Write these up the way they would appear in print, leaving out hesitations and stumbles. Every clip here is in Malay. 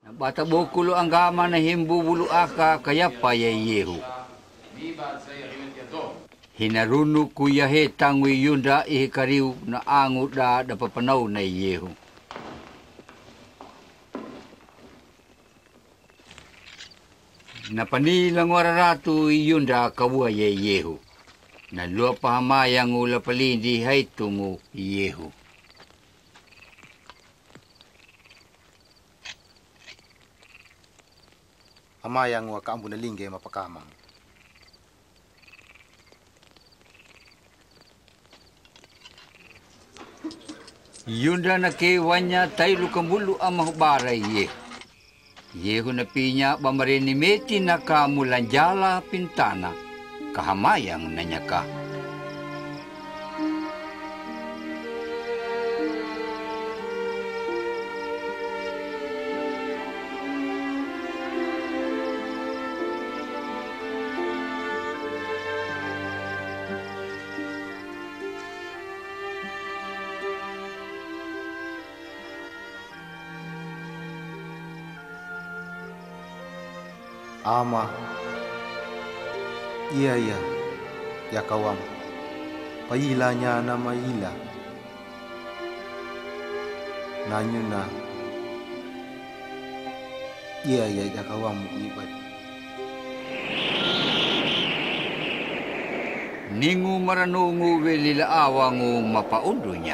Bata bokulu ang gama na himbubulu aka kaya payayehu. Hinarunu kuyahe tangwi yunda ihikariu na angu da papanaw na iyehu. Napanilang wararatu yunda kawua yehu. Na lua pahamayang ula palindi hay tungu yehu. Hamayang wa kaambu na lingge mapakamang. Yunda na kewanya tayo kambulu amahubara yehu. Yehu na pinya bamarinimeti na kamulanjala pintana. Kahamayang nanya ka. Ama. Iya, ya kawam. Pailanya na maila. Nanyuna. Iya, ya kawam ibat. Ningu maranungu welila awangu mapaudunya.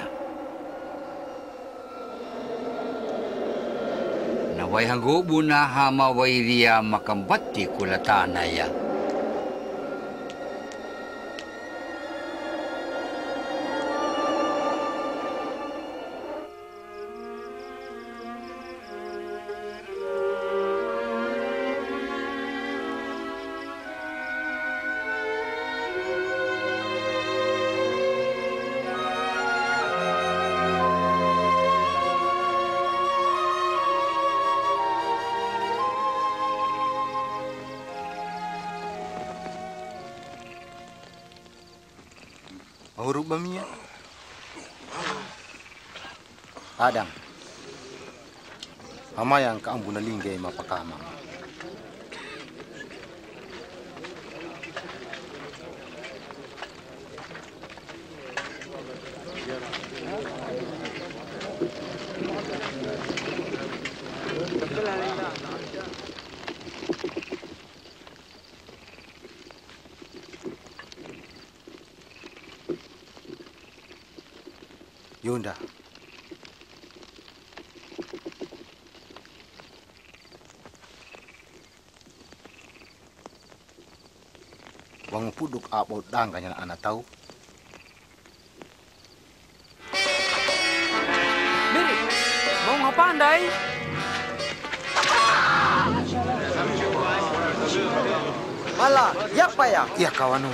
Naway hanggubo na hama wayriya makambati kulatanaya. Huruf bamia. Adang. Hamayang kaambu na lingge mapakamang. Yunda. Wang puduk abot dangkanya anak tahu. Miri, mau ngapain dai? Malah, ya apa ya? Iya kawan.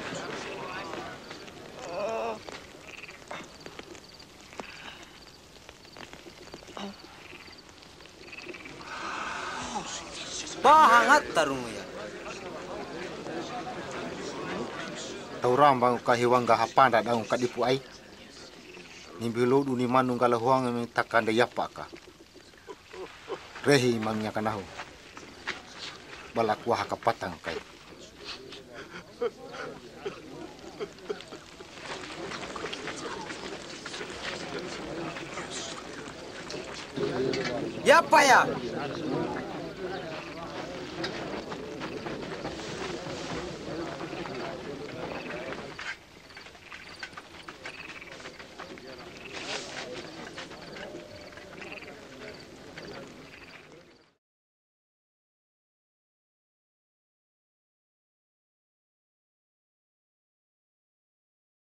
Bahangat tarung ya. Tauram bang kahiwang gahapanda daung kadipu ai. Nimbilo du ni manung kalahuang mi takanda yapa ka. Rehi mangnya kanahu. Balak wah kapatang kai. Ya apa ya?